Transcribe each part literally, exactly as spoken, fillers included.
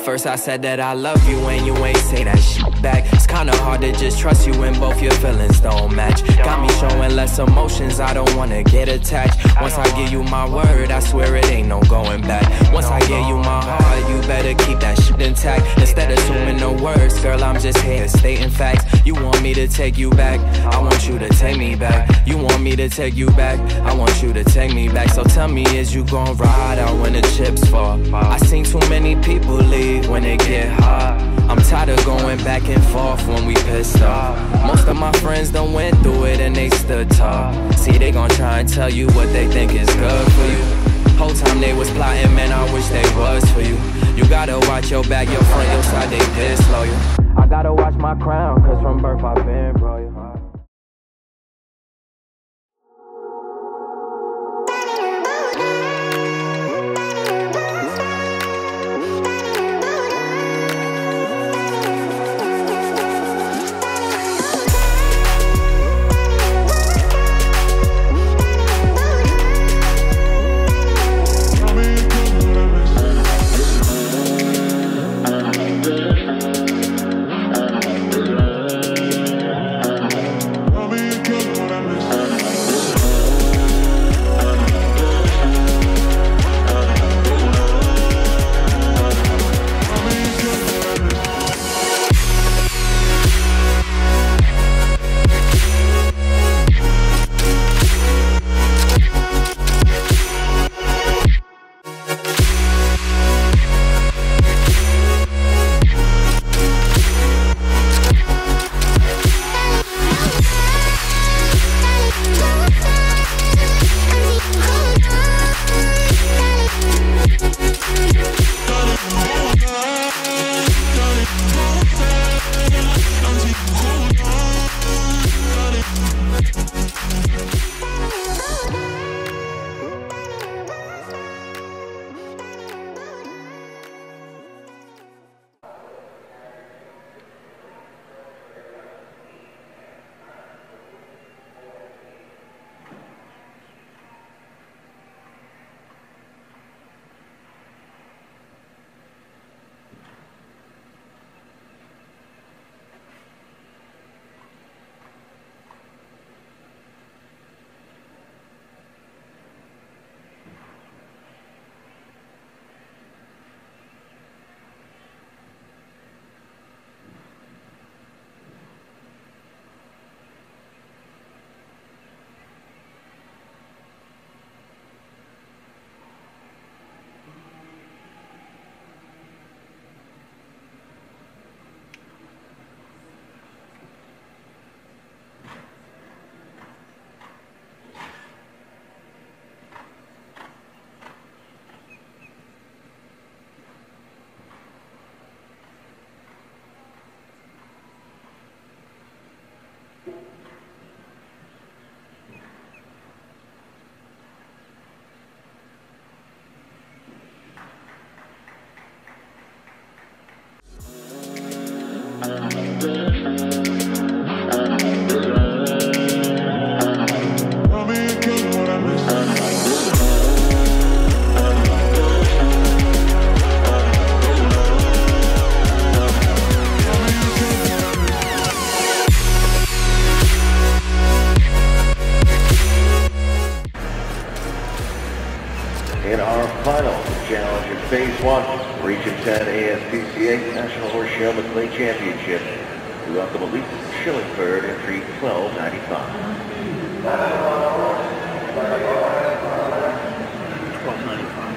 first I said that I love you and you ain't say that shit back. It's kinda hard to just trust you when both your feelings don't match. Got me showing less emotions, I don't wanna get attached. Once I give you my word, I swear it ain't no going back. Once I give you my heart, you better keep that shit intact. Instead of assuming no words, girl, I'm just here stating facts. You want me to take you back, I want you to take me back. You want me to take you back, I want you to take me back. So tell me, is you gon' ride out when the chips fall? I seen too many people leave when it get hard. I'm tired of going back and forth when we pissed off. Most of my friends done went through it and they stood tall. See, they gon' try and tell you what they think is good for you. Whole time they was plotting, man, I wish they was for you. You gotta watch your back, your front, your side, they disloyal. I gotta watch my crown, cause from birth I've been royal. In our final challenge in Phase one, Region ten A S P C A National Horse Show McLean Championship, we welcome Elite Schillingford entry twelve ninety-five. twelve ninety-five.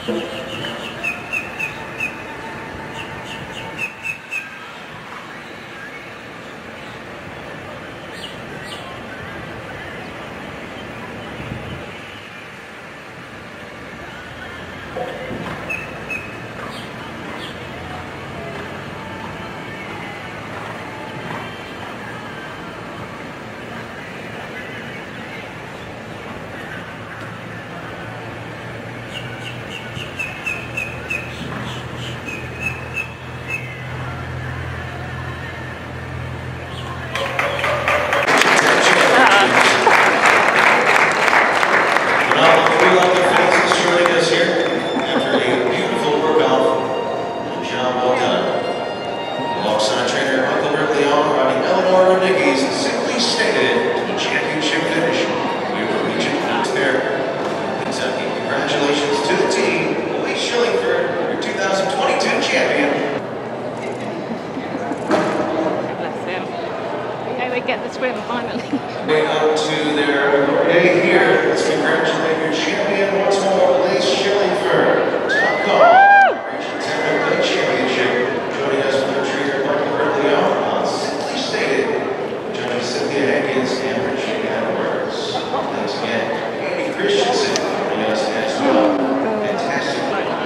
Get the swim finally. Way up to their day here. Let's congratulate your champion once more, Lace Shillingford. Top call. Region ten Lake Championship. Joining us from the trainer Michael Early on on Simply Stated. Joining Cynthia Hankins and Richie Edwards. Thanks again. Andy Christensen joining us as well. Fantastic.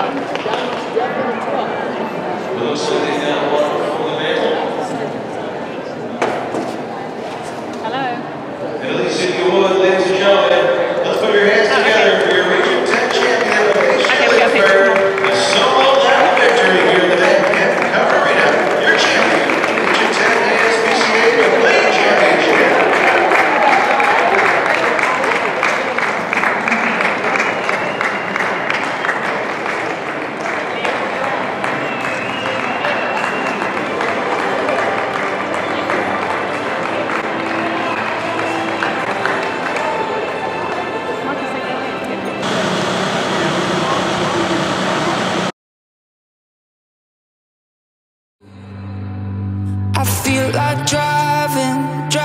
It looks like they got one from the mantle. And at least if you would, ladies and gentlemen, let's put your hands oh, together okay. for your Region ten champion, Lace Okay, Shillingford. A solo lap victory here in the Manhattan Cover Arena. Your champion, Region ten A S P C A McLean Championship. I feel like driving, driving